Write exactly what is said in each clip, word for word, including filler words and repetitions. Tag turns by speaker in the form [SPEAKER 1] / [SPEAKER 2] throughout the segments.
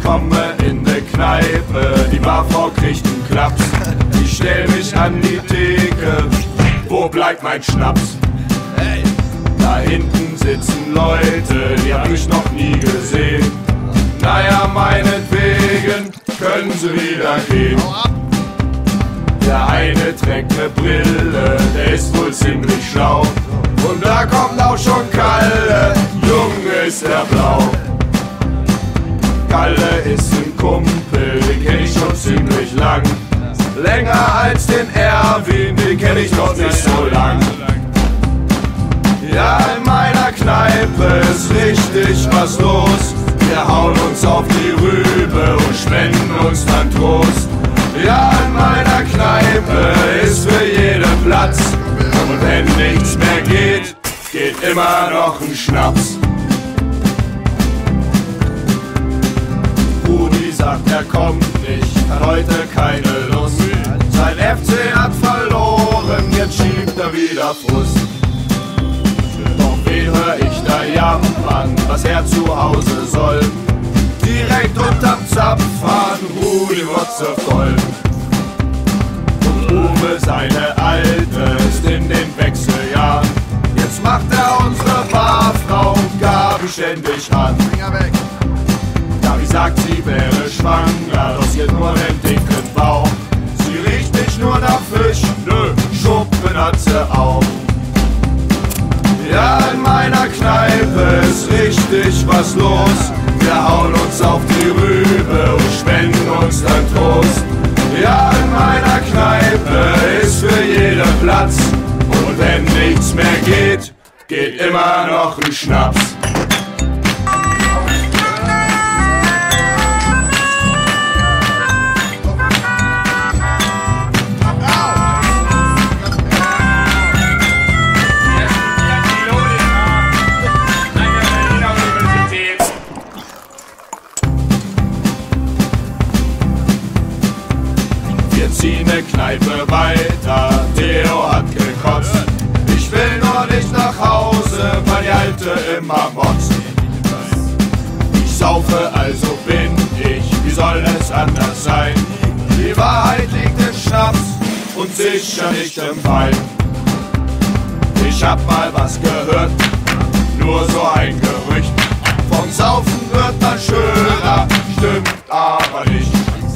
[SPEAKER 1] komme in ne Kneipe, die Barfrau kriegt einen Klaps. Ich stell mich an die Theke, wo bleibt mein Schnaps? Da hinten sitzen Leute, die hab ich noch nie gesehen. Naja, meinetwegen können sie wieder gehen. Der eine trägt ne Brille, der ist wohl ziemlich schlau. Und da kommt auch schon Kalle, Junge ist der blau. Kalle ist ein Kumpel, den kenn ich schon ziemlich lang. Länger als den Erwin, den kenn ich noch nicht so lang. Ja, in meiner Kneipe ist richtig was los. Wir hauen uns auf die Rübe und spenden uns dann Trost. Ja, in meiner Kneipe ist für jeden Platz. Und wenn nichts mehr geht, geht immer noch ein Schnaps. Rudi sagt, er kommt nicht, hat heute keine Lust. Sein F C hat verloren, jetzt schiebt er wieder Frust. Doch wen hör ich da jammern, was er zu Hause soll? Direkt unterm Zapfhahn, Rudi Wotze voll. Und Uwe, seine Alte, ist in den Wechseljahren. Jetzt macht er unsere Barfrau Gabi ständig an. Gabi sagt, sie wäre schwanger, doch sie hat nur einen dicken Bauch. Sie riecht nicht nur nach Fisch, nö, Schuppen hat sie auch. Ja, in meiner Kneipe ist richtig was los. Wir hauen uns auf die Rübe und spenden uns dann Trost. Ja, in meiner Kneipe ist für jeden Platz. Und wenn nichts mehr geht, geht immer noch ein Schnaps. Wir ziehen ne Kneipe weiter, Theo hat gekotzt. Ich will nur nicht nach Hause, weil die Alte immer motzt. Ich saufe, also bin ich, wie soll es anders sein? Die Wahrheit liegt im Schnaps und sicher nicht im Wein. Ich hab mal was gehört, nur so ein Gerücht. Vom Saufen wird man schöner, stimmt aber nicht.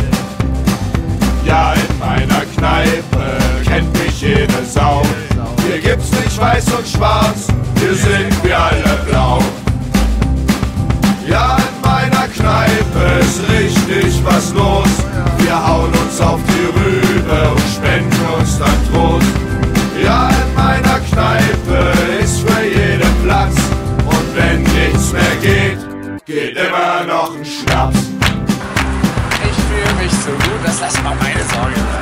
[SPEAKER 1] Ja, in meiner Kneipe kennt mich jede Sau. Hier gibt's nicht weiß und schwarz, hier sind wir alle blau. Ja, in meiner Kneipe ist richtig was los. Wir hauen uns auf die Rübe und spenden uns dann Trost. Ja, in meiner Kneipe ist für jeden Platz. Und wenn nichts mehr geht, geht immer noch ein Schnaps.
[SPEAKER 2] Ich fühle mich so gut, dass das war meine Sorge.